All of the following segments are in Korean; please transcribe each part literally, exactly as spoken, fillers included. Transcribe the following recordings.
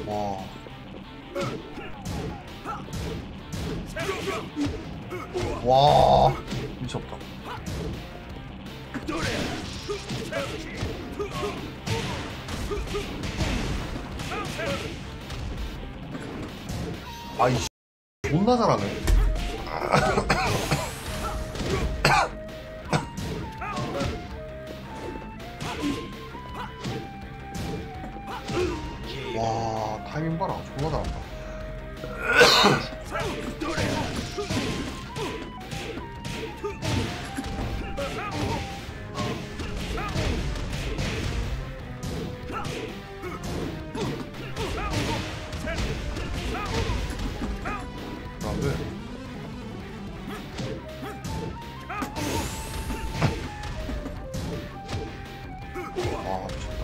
와. 와, 미쳤다. 아이 존나 잘하네. 와, 타이밍 봐라. 존나 잘한다. 안돼. 아 미쳤다.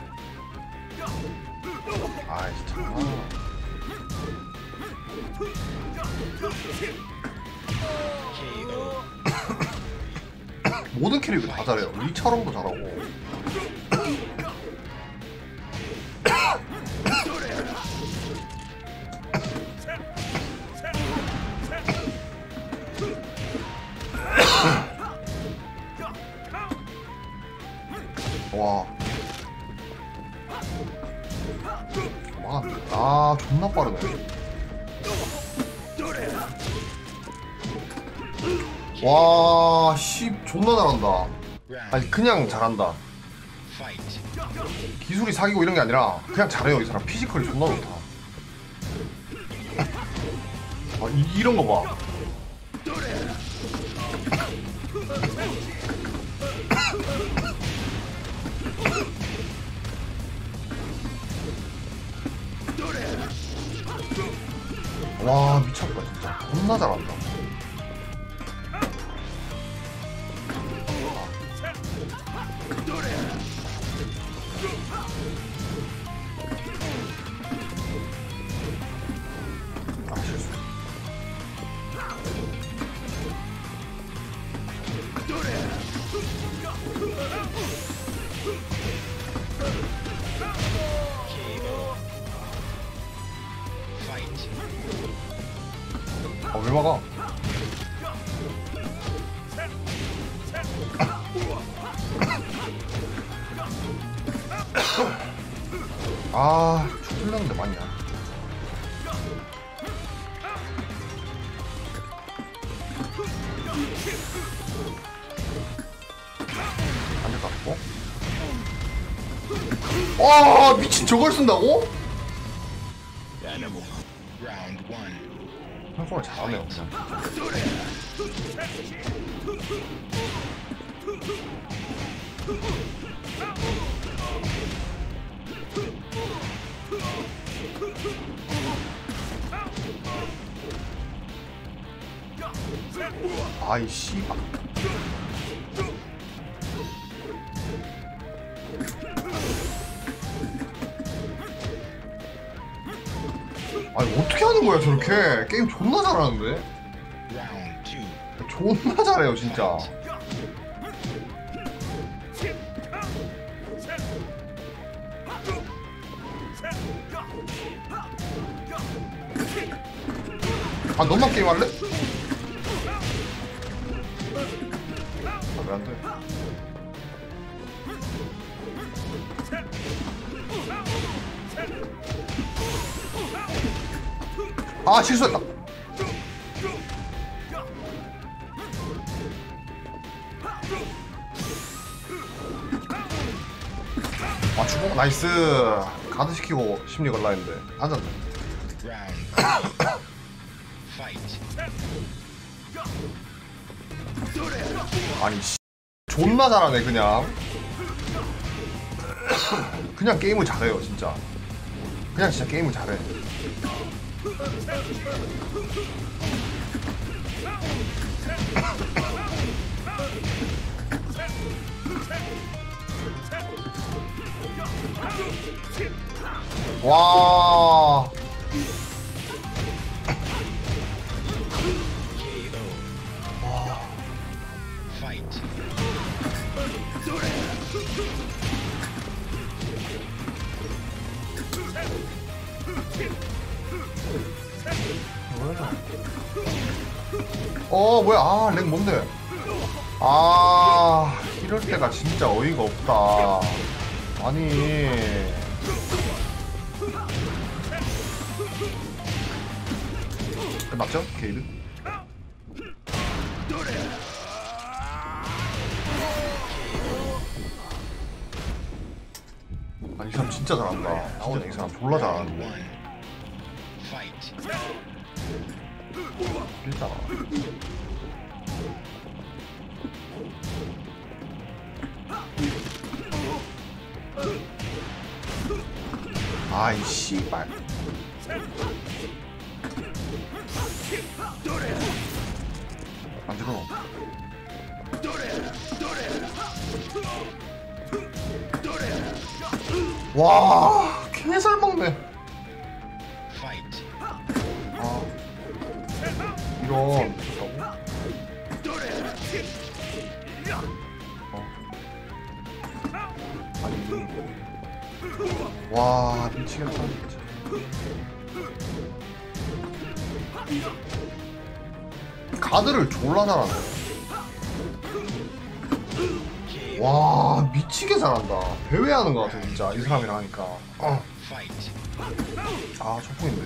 아이 진짜. 모든 캐릭터 다 잘해요. 리처럼도 잘하고. 와. 막았네. 아, 존나 빠르네. 와, 씨, 존나 잘한다. 아니, 그냥 잘한다. 기술이 사기고 이런 게 아니라 그냥 잘해요. 이 사람 피지컬이 존나 좋다. 아, 이, 이런 거 봐. 와, 미쳤다 진짜. 존나 잘한다. 아, 실수. 아, 왜 막아? 아, 죽을려는데 맞냐? 안 될 것 같고. 와, 미친 저걸 쓴다고? 평소에 잘하네요. 그냥. 아이 씨발. 아니 어떻게 하는 거야 저렇게? 게임 존나 잘하는데? 존나 잘해요 진짜. 아 너만 게임 할래? 아 왜 안 돼? 아 실수했다. 맞추고 나이스. 가드 시키고 심리 걸라 했는데 앉았네. 아니 씨 존나 잘하네 그냥. 그냥 게임을 잘해요 진짜. 그냥 진짜 게임을 잘해. 와. 어 뭐야 아렉 뭔데 아 이럴 때가 진짜 어이가 없다 아니 맞죠? 게이드? 아니 이 사람 진짜 잘한다 진짜 이 사람 졸라 잘하는데 일단 아이 씨발 안 들어 와 개잘 먹네 아 이런 어. 아니 와 미치겠다 진짜 가드를 졸라 잘하네 와 미치게 잘한다 배회하는 것 같아 진짜 이 사람이랑 하니까 어. 아 초풍인데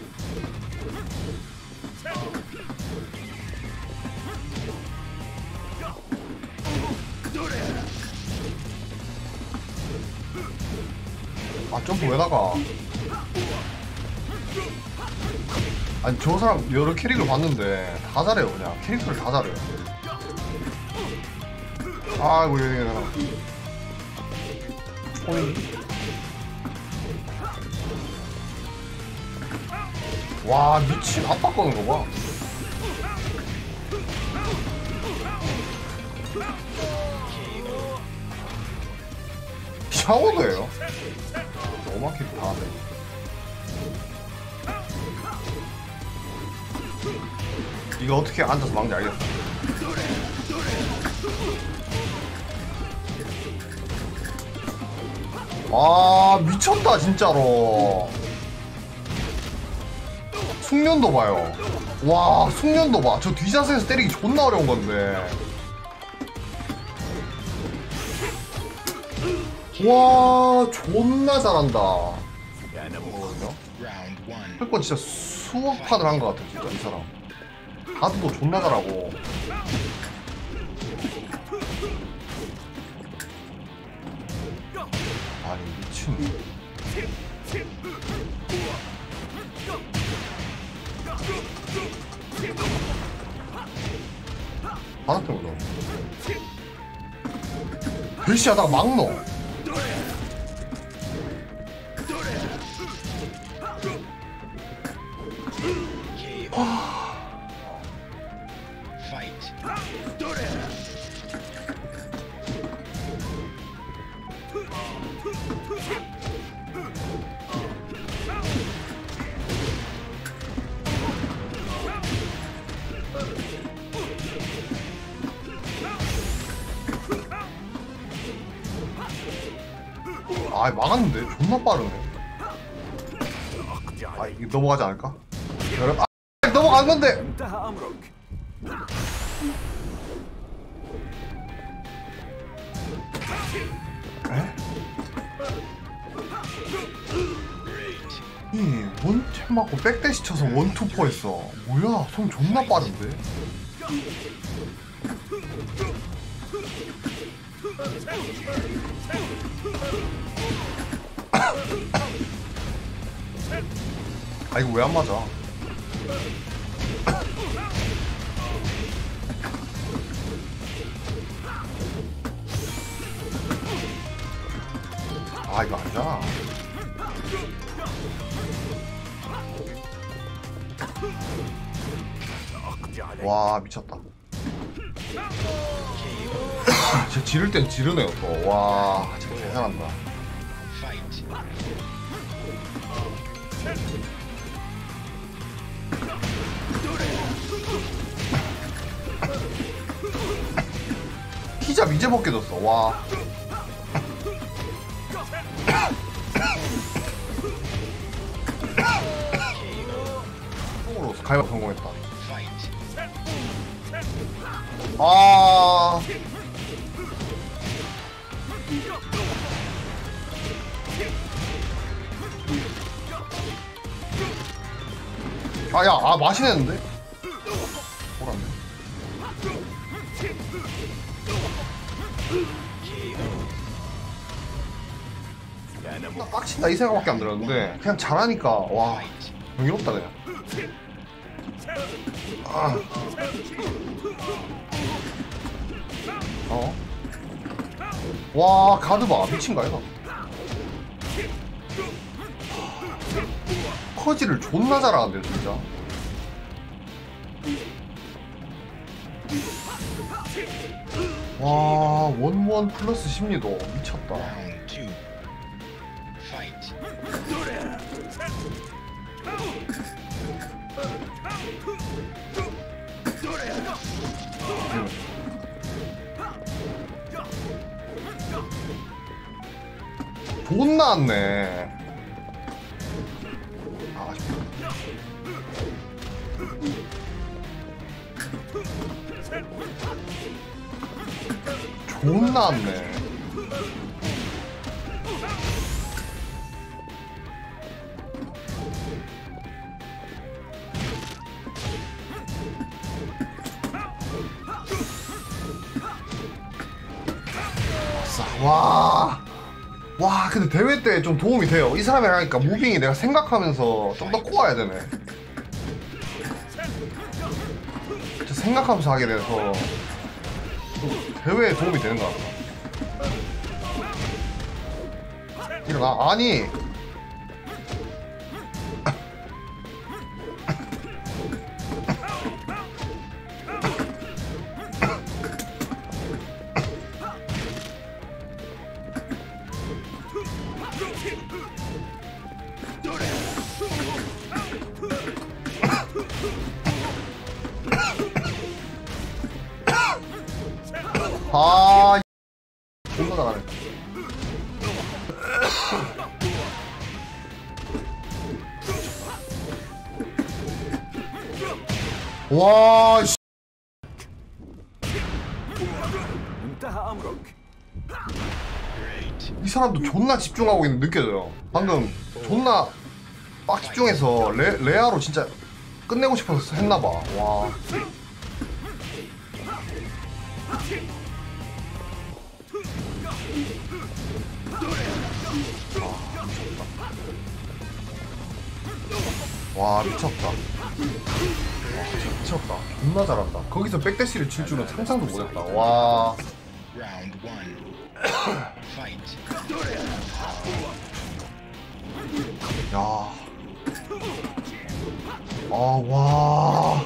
아 점프 왜 나가 아니 저 사람 여러 캐릭을 봤는데 다 잘해요 그냥 캐릭터를 다 잘해요 아이고 얘 사람 와 미친 압박 거는 거봐 샤워도 해요 너무 캐릭터 다 하네 이거 어떻게 앉아서 막는지 알겠어 아 미쳤다 진짜로 숙련도 봐요 와 숙련도 봐 저 뒤자세에서 때리기 존나 어려운 건데 와 존나 잘한다 할건 진짜 수억 판을 한 것 같아 진짜 이 사람 가드도 존나 잘하고 아니 미친 받았던 거죠 배시하다가 막 넣어 아 막았는데 존나 빠르네 아 이게 넘어가지 않을까? 여러분 아 넘어갔는데 에? 이 원탭 맞고 백대시 쳐서 원투포 했어 뭐야 손 존나 빠른데? 아 이거 왜 안 맞아? 아 이거 아니잖아. 와 미쳤다. 쟤 지를 땐 지르네요 또. 와 진짜 대단한다. 히잡 이제 벗겨졌어. 와. 가위바 성공했다. 아. 아야, 아 마시냈는데? 뭐란데? 나 빡친다 이 생각밖에 안 들었는데 그냥 잘하니까 와 명예롭다 그냥. 아. 어? 와 가드 봐 미친가 이거. 퍼지를 존나 잘하는데 진짜. 와 원원 플러스 심리도 미쳤다. 존나 왔네. 아, 아쉽다. 존나 왔네. 와, 와, 근데 대회 때 좀 도움이 돼요. 이 사람이랑 하니까 무빙이 내가 생각하면서 좀 더 꼬아야 되네. 진짜 생각하면서 하게 돼서 대회에 도움이 되는 것 같아. 일어나. 아니. 아, 존나 잘하네. 와, 씨. 이 사람도 존나 집중하고 있는 느껴져요. 방금 존나 빡 집중해서 레, 레아로 진짜 끝내고 싶어서 했나봐. 와. 와 미쳤다. 와 미쳤다. 존나 잘한다. 거기서 백대시를 칠 줄은 상상도 못했다. 와. 야. 아 와.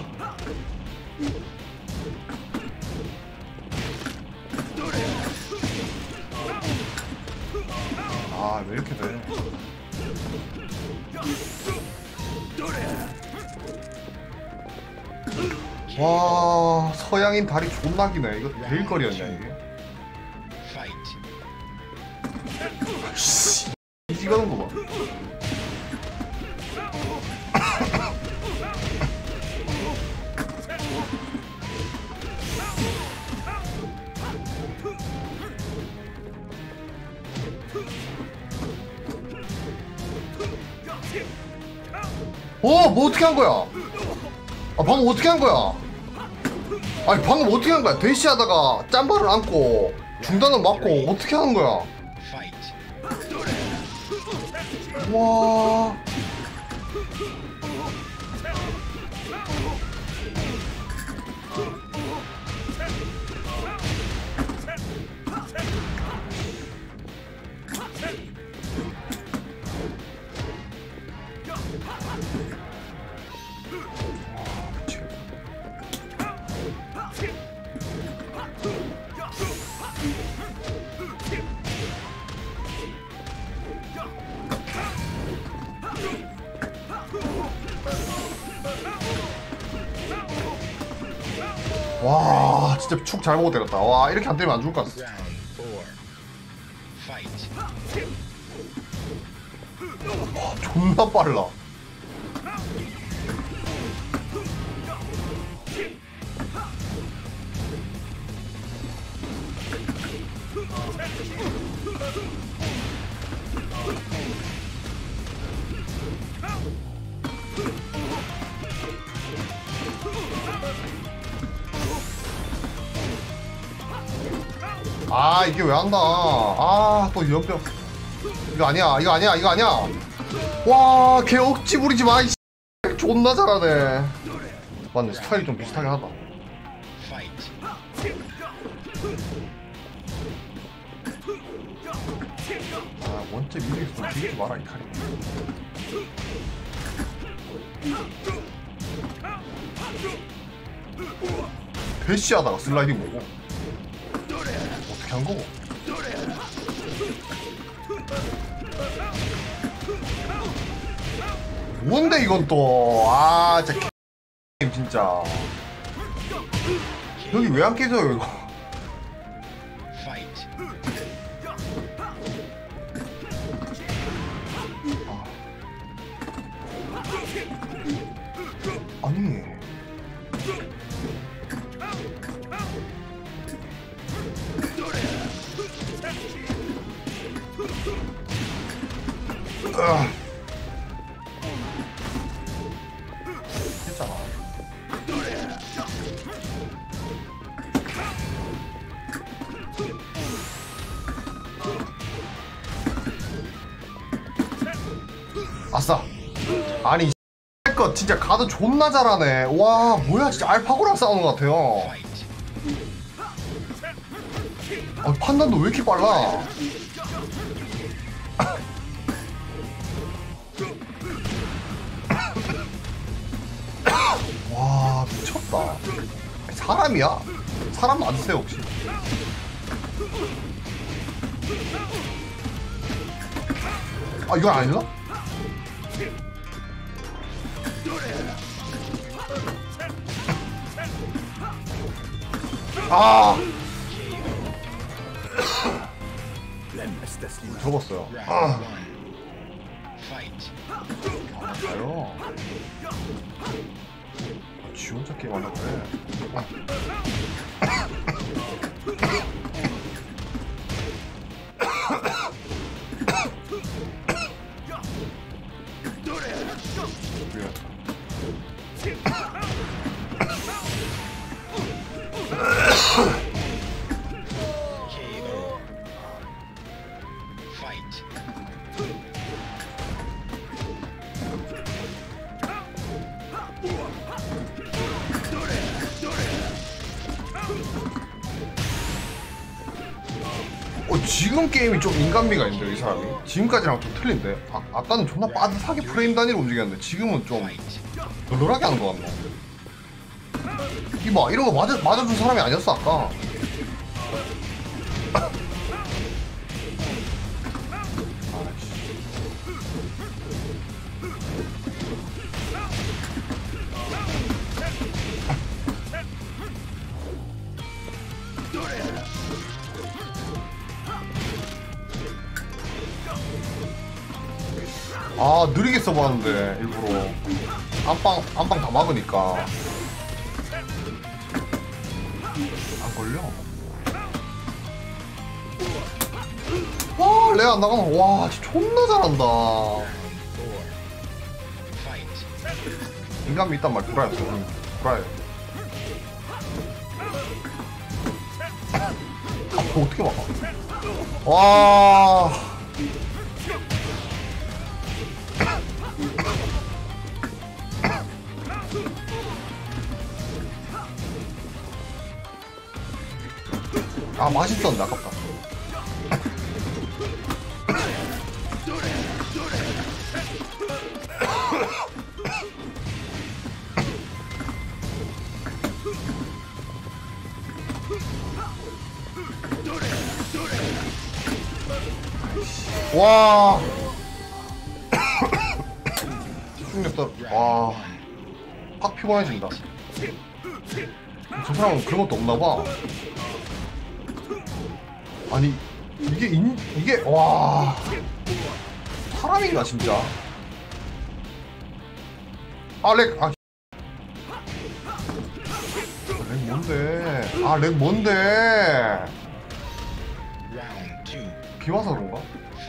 아 왜 이렇게 돼? 와 서양인 다리 존나 기네. 이거 데일거리였냐 이게? 씨 이지가는 거 봐. 어, 뭐 어떻게 한 거야? 아, 방금 어떻게 한 거야? 아니, 방금 어떻게 한 거야? 대시하다가 짬바를 안고 중단을 맞고 어떻게 하는 거야? 와. 와 진짜 축 잘 보고 때렸다. 와 이렇게 안 때리면 안 죽을 것 같았어. 와 존나 빨라. 아 이게 왜 한다. 아 또 연병. 이거 아니야 이거 아니야 이거 아니야. 와 걔 억지 부리지 마. 이 존나 잘하네. 맞네 스타일이 좀 비슷하긴 하다. 아 원체 미리에서 좀 비비지 마라 이 칼이. 대시하다가 슬라이딩 보고 어떻게 한 거고? 뭔데 이건 또? 아 진짜 개 진짜. 여기 왜 안 깨져요 이거? 아. 아니. 아. 했잖아. 아싸. 아니 이 것 진짜 가드 존나 잘하네. 와 뭐야 진짜 알파고랑 싸우는 것 같아요. 아, 판단도 왜 이렇게 빨라? 와 미쳤다. 사람이야? 사람 맞으세요 혹시? 아 이건 아니나? 아 접었어요. 아 맞아요. 아, 지 혼자 게임 하려고 그래. 아. 어, 지금 게임이 좀 인간미가 있는데 이 사람이 지금까지랑 좀 틀린데. 아, 아까는 존나 빠듯하게 프레임 단위로 움직였는데 지금은 좀 널널하게 하는 것 같네. 이봐 이런 거 맞아, 맞아준 사람이 아니었어 아까. 아 느리게 써봤는데 일부러 안방 안방 다 막으니까 안 걸려. 와 레아 안 나가면 와 진짜 존나 잘한다. 인간미 있단 말 구라였어. 구라예요. 아 어떻게 막아? 와. 아 맛있었는데 아깝다. 와 집중력도 와확 피곤해진다. 저 사람은 그런 것도 없나봐. 아니 이게 인, 이게 와 사람인가 진짜. 아렉 아 렉 뭔데? 아 렉 뭔데? 비 와서 그런가?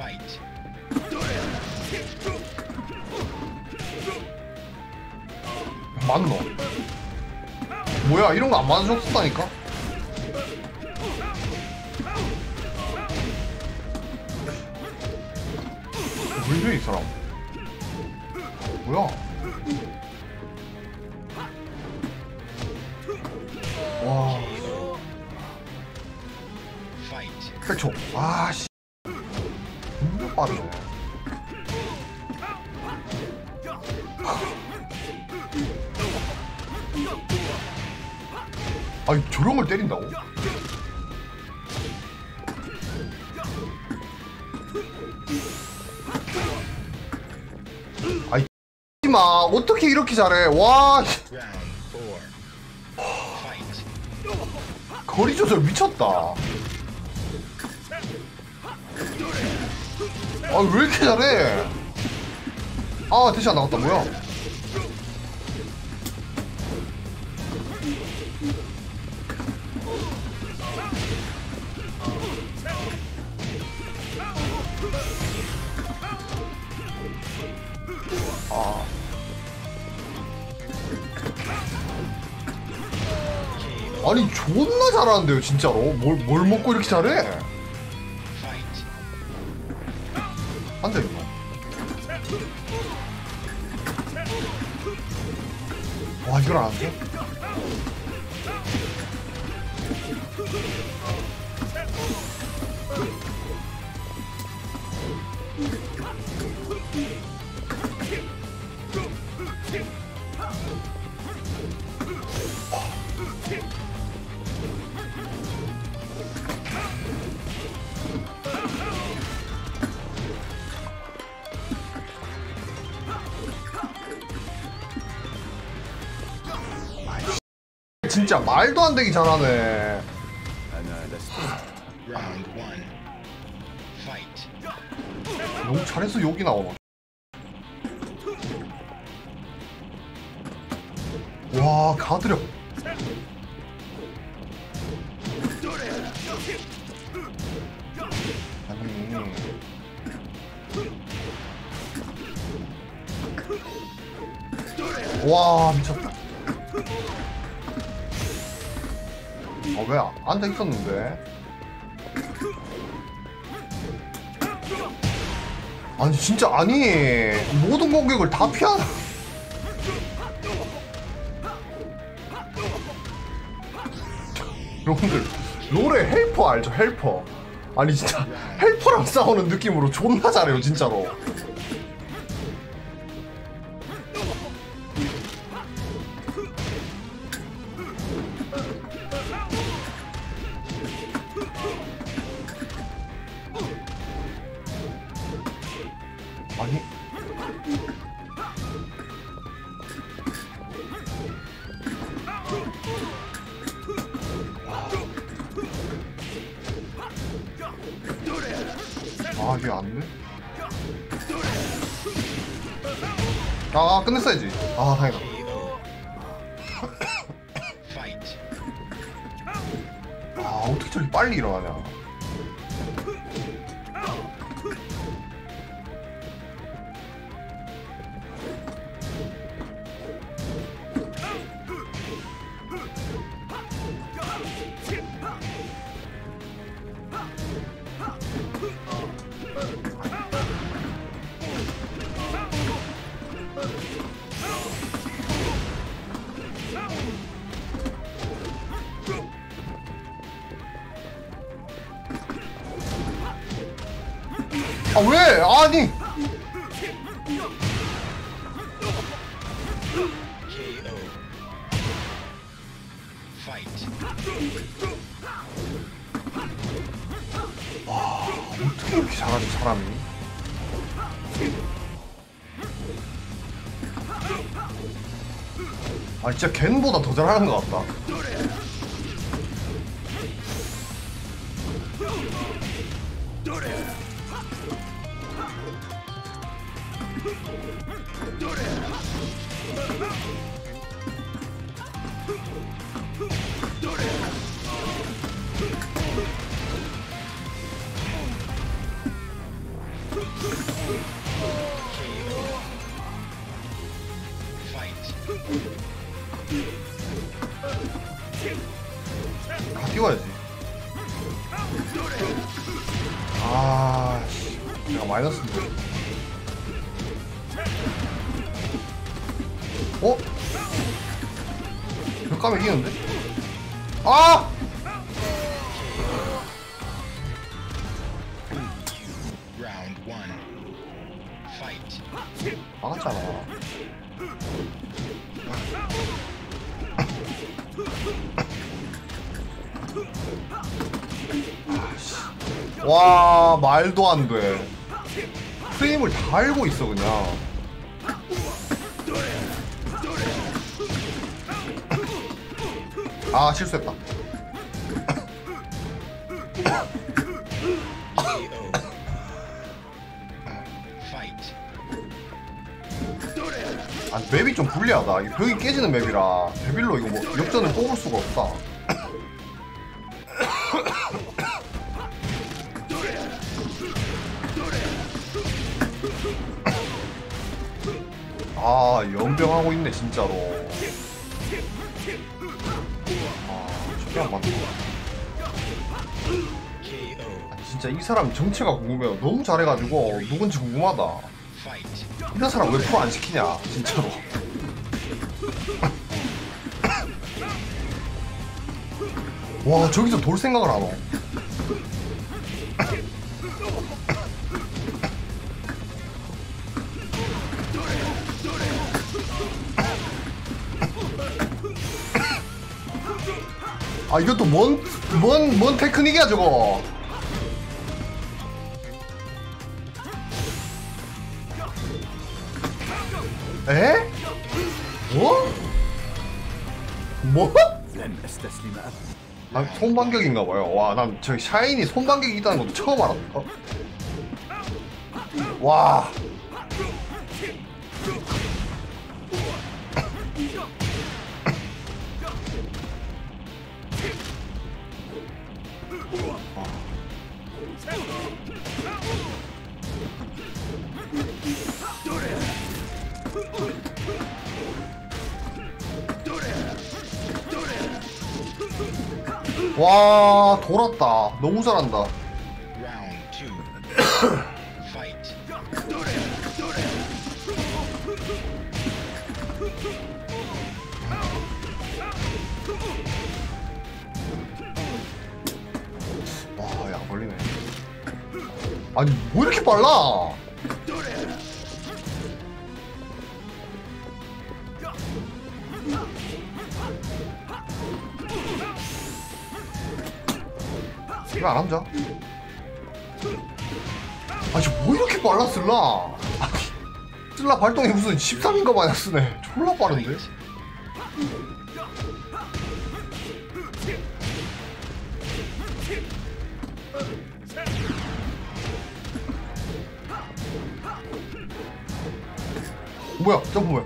맞노? 뭐야 이런 거 안 맞아줬었다니까? 왜 이래 이 사람? 뭐야? 와. 백초. 아씨. 너무 빠르네. 아니 저런 걸 때린다고? 아이 마 어떻게 이렇게 잘해? 와. 거리 조절 미쳤다. 아 왜 이렇게 잘해? 아 대시 안 나갔다 뭐야? 아. 아니 존나 잘하는데요 진짜로. 뭘, 뭘 먹고 이렇게 잘해? 안돼 이거. 와 이걸 안 돼? 진짜 말도 안 되게 잘하네. 너무 잘해서 욕이 나오나. 와 가드력. 아니 와 미쳤다. 어 왜 앉아 있었는데? 아니 진짜 아니 모든 공격을 다 피하나. 여러분들 롤의 헬퍼 알죠? 헬퍼. 아니 진짜 헬퍼랑 싸우는 느낌으로 존나 잘해요 진짜로. 아니 아 이게 안돼? 아 끝냈어야지. 아 다행이다. 아 어떻게 저렇게 빨리 일어나냐. 아 왜? 아니 와 어떻게 이렇게 잘하지 사람이. 아 진짜 겐보다 더 잘하는 것 같다. 다 띄워야지. 아, 씨. 내가 마이너스인데. 어? 몇 가면 이기는데? 아! Round one. Fight. 막았잖아. 와, 말도 안 돼. 프레임을 다 알고 있어, 그냥. 아, 실수했다. Fight. 아, 맵이 좀 불리하다. 이 벽이 깨지는 맵이라 데빌로 이거 뭐 역전을 뽑을 수가 없다. 아, 연병하고 있네 진짜로. 아, 저게 안 맞다. 아니, 진짜 이 사람 정체가 궁금해요. 너무 잘해가지고 누군지 궁금하다. Fight. 이런 사람 왜 프로 안 시키냐 진짜로. 와, 저기서 돌 생각을 안 해. 아, 이것도 뭔, 뭔, 뭔 테크닉이야 저거. 에? 뭐? 뭐? 아, 손반격인가봐요. 와, 난 저 샤이니 손반격이 있다는 것도 처음 알았다. 와. 와, 돌았다. 너무 잘한다. Round two. Fight. 와, 야, 걸리네. 아니, 뭐 이렇게 빨라? 이거 안 함자? 아니, 뭐 이렇게 빨라, 쓸라? 아니, 쓸라 발동이 무슨 십삼인가 마냥 쓰네. 졸라 빠른데? 뭐야, 점프 뭐야?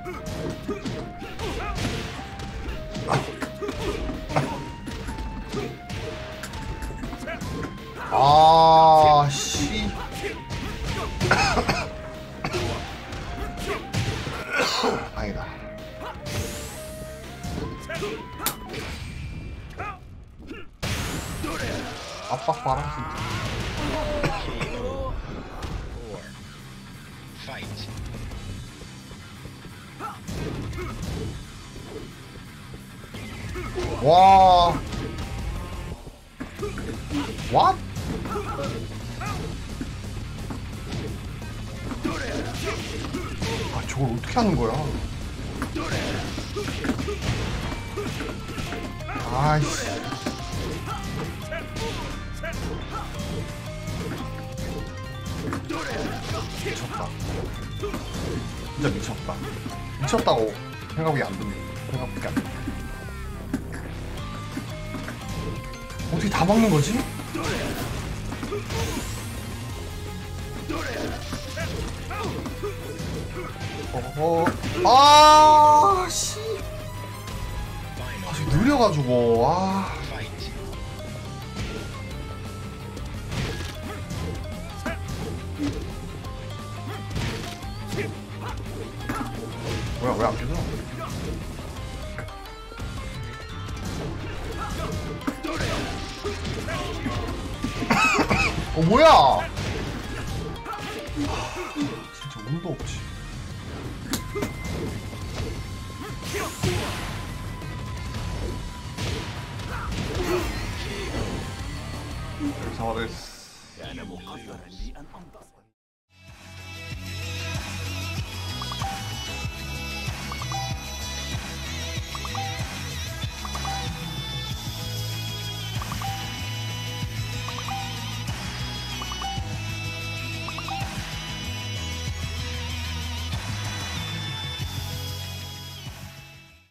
아, 씨. 아니다. 압박 봐라, 진짜. K O. Four. Fight. 와. What? 아, 저걸 어떻게 하는 거야? 아이씨. 미쳤다. 진짜 미쳤다. 미쳤다고 생각이 안 듭니다. 생각밖에 안 돼. 어떻게 다 막는 거지? 어, 아, 씨. 아직 느려가지고, 아. Fight. 뭐야, 왜 안 깨져? 어, 뭐야? 하, 진짜 운도 없지.